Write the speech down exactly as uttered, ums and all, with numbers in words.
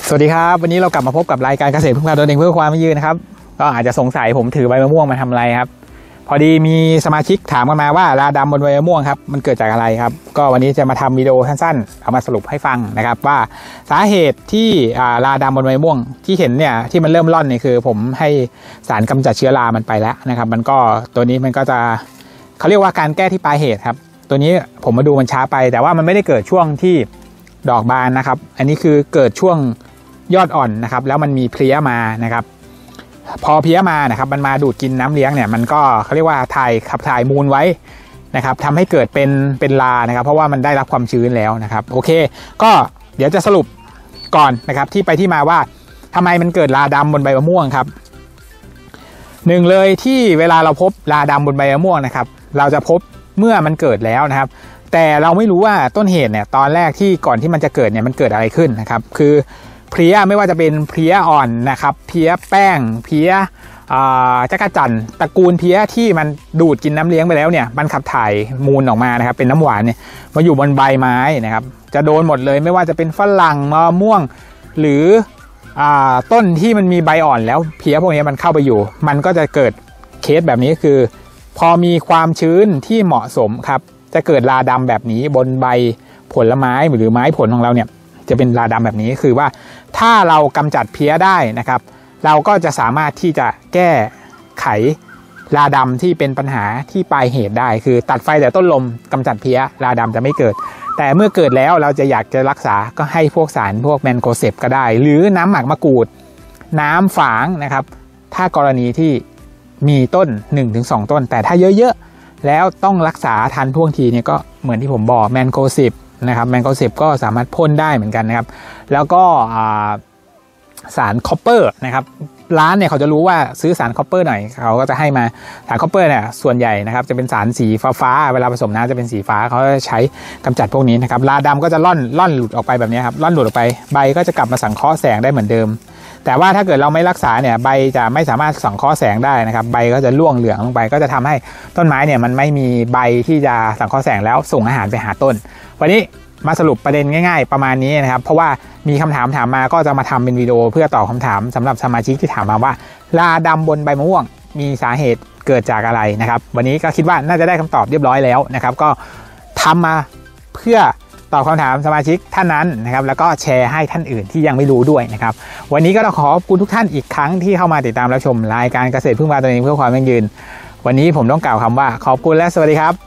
สวัสดีครับวันนี้เรากลับมาพบกับรายการเกษตรพึ่งพาตนเองเพื่อความยั่งยืนนะครับก็อาจจะสงสัยผมถือใบมะม่วงมาทำอะไรครับพอดีมีสมาชิกถามกันมาว่าราดำบนใบมะม่วงครับมันเกิดจากอะไรครับก็วันนี้จะมาทำวิดีโอสั้นๆเอามาสรุปให้ฟังนะครับว่าสาเหตุที่ราดำบนใบมะม่วงที่เห็นเนี่ยที่มันเริ่มร่อนเนี่ยคือผมให้สารกำจัดเชื้อรามันไปแล้วนะครับมันก็ตัวนี้มันก็จะเขาเรียกว่าการแก้ที่ปลายเหตุครับตัวนี้ผมมาดูมันช้าไปแต่ว่ามันไม่ได้เกิดช่วงที่ดอกบานนะครับอันนี้คือเกิดช่วงยอดอ่อนนะครับแล้วมันมีเพลี้ยมานะครับพอเพลี้ยมานะครับมันมาดูดกินน้ำเลี้ยงเนี่ยมันก็เขาเรียกว่าถ่ายขับถ่ายมูลไว้นะครับทำให้เกิดเป็นเป็นลานะครับเพราะว่ามันได้รับความชื้นแล้วนะครับโอเคก็เดี๋ยวจะสรุปก่อนนะครับที่ไปที่มาว่าทำไมมันเกิดลาดำบนใบมะม่วงครับหนึ่งเลยที่เวลาเราพบลาดำบนใบมะม่วงนะครับเราจะพบเมื่อมันเกิดแล้วนะครับแต่เราไม่รู้ว่าต้นเหตุเนี่ยตอนแรกที่ก่อนที่มันจะเกิดเนี่ยมันเกิดอะไรขึ้นนะครับคือเพลี้ยไม่ว่าจะเป็นเพลี้ยอ่อนนะครับเพลี้ยแป้งเพลี้ยจักรจั่นตระกูลเพลี้ยที่มันดูดกินน้ำเลี้ยงไปแล้วเนี่ยมันขับถ่ายมูลออกมานะครับเป็นน้ำหวานเนี่ยมาอยู่บนใบไม้นะครับจะโดนหมดเลยไม่ว่าจะเป็นฝรั่งมะม่วงหรือต้นที่มันมีใบอ่อนแล้วเพลี้ยพวกนี้มันเข้าไปอยู่มันก็จะเกิดเคสแบบนี้คือพอมีความชื้นที่เหมาะสมครับจะเกิดราดำแบบนี้บนใบผลไม้หรือไม้ผลของเราเนี่ยจะเป็นราดำแบบนี้คือว่าถ้าเรากำจัดเพลี้ยได้นะครับเราก็จะสามารถที่จะแก้ไขราดำที่เป็นปัญหาที่ปลายเหตุได้คือตัดไฟแต่ต้นลมกำจัดเพลี้ยราดำจะไม่เกิดแต่เมื่อเกิดแล้วเราจะอยากจะรักษาก็ให้พวกสารพวกแมนโคเซปก็ได้หรือน้ำหมักมะกรูดน้ำฝางนะครับถ้ากรณีที่มีต้น หนึ่งถึงสอง ต้นแต่ถ้าเยอะๆแล้วต้องรักษาทันท่วงทีเนี่ยก็เหมือนที่ผมบอกแมนโคเซปนะครับแมนโคเซปก็สามารถพ่นได้เหมือนกันนะครับแล้วก็สารคอปเปอร์นะครับร้านเนี่ยเขาจะรู้ว่าซื้อสารคอปเปอร์หน่อยเขาก็จะให้มาสารคอปเปอร์เนี่ยส่วนใหญ่นะครับจะเป็นสารสีฟ้าๆเวลาผสมน้ำจะเป็นสีฟ้าเขาจะใช้กำจัดพวกนี้นะครับราดำก็จะล่อนล่อนหลุดออกไปแบบนี้ครับล่อนหลุดออกไปใบก็จะกลับมาสังเคราะห์แสงได้เหมือนเดิมแต่ว่าถ้าเกิดเราไม่รักษาเนี่ยใบจะไม่สามารถสังเคราะห์แสงได้นะครับใบก็จะร่วงเหลืองลงไปก็จะทำให้ต้นไม้เนี่ยมันไม่มีใบที่จะสังเคราะห์แสงแล้วส่งอาหารไปหาต้นวันนี้มาสรุปประเด็นง่ายๆประมาณนี้นะครับเพราะว่ามีคำถามถามมาก็จะมาทำเป็นวิดีโอเพื่อตอบคำถามสำหรับสมาชิกที่ถามมาว่าราดำบนใบมะม่วงมีสาเหตุเกิดจากอะไรนะครับวันนี้ก็คิดว่าน่าจะได้คำตอบเรียบร้อยแล้วนะครับก็ทำมาเพื่อตอบคำถามสมาชิกท่านนั้นนะครับแล้วก็แชร์ให้ท่านอื่นที่ยังไม่รู้ด้วยนะครับวันนี้ก็ต้องขอขอบคุณทุกท่านอีกครั้งที่เข้ามาติดตามรับชมรายการเกษตรพึ่งพาตนเองเพื่อความยั่งยืนวันนี้ผมต้องกล่าวคำว่าขอบคุณและสวัสดีครับ